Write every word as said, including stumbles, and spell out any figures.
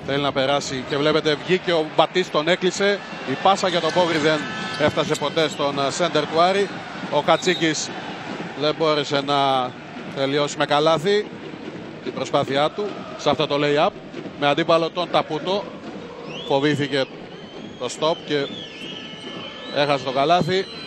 θέλει να περάσει και βλέπετε βγήκε ο Μπατής, τον έκλεισε. Η πάσα για τον Πόγρη δεν έφτασε ποτέ στον σέντερ του Άρη. Ο Κατσίκης δεν μπόρεσε να τελειώσει με καλάθι την προσπάθειά του σε αυτό το lay-up. Με αντίπαλο τον Ταπούτο. Φοβήθηκε το stop και έχασε το καλάθι.